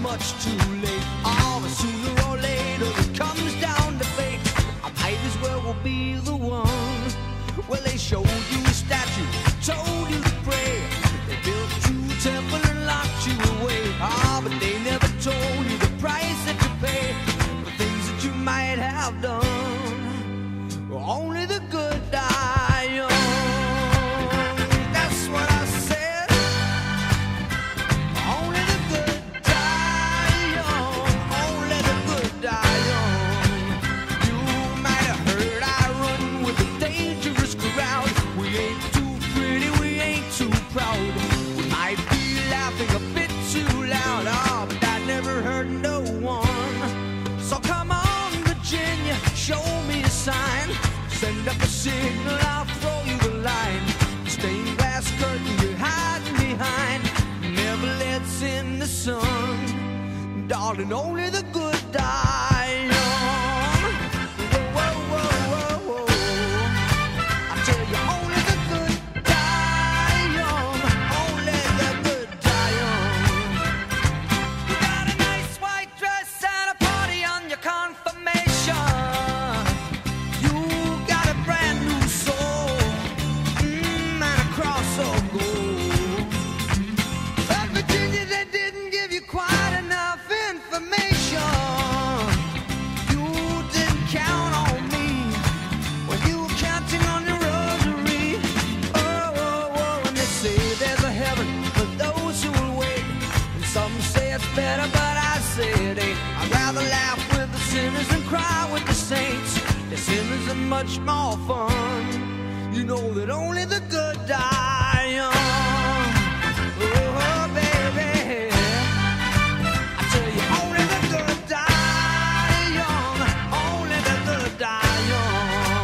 much too late. Oh, but sooner or later it comes down to fate. I might as well be the one. Well, they showed you a statue, told you to pray. They built you a temple and locked you away. Ah, but they never told you the price that you pay for things that you might have done. Only the good die young. That's what I said. Only the good die young. Only the good die young. You might have heard I run with a dangerous crowd. We ain't too pretty, we ain't too proud. We might be laughing a bit too loud. Oh, but that never hurt no one. So come on, Virginia, show me a sign. Send up a signal, I'll throw you the line. The stained glass curtain you're hiding behind never lets in the sun. Darling, only the good die young. Whoa, whoa, whoa, whoa, whoa. I tell you, only the good die young. Only the good die young. You got a nice white dress and a party on your confirmation. Better, but I say it ain't. I'd rather laugh with the sinners than cry with the saints. The sinners are much more fun. You know that only the good die young. Oh, baby, I tell you, only the good die young. Only the good die young.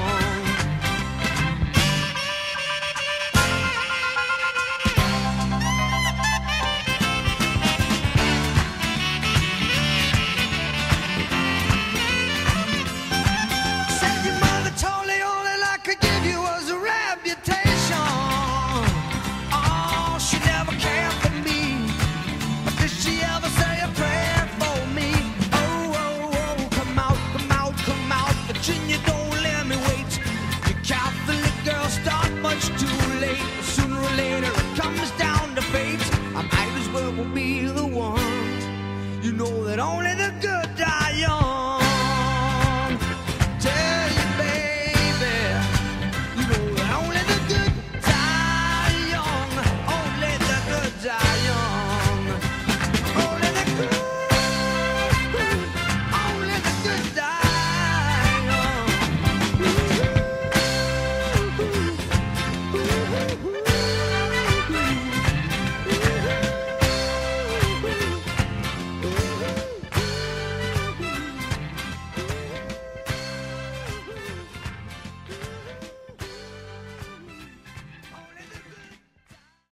Too late, sooner or later it comes down to fate. I might as well be the one. You know that only the good die young.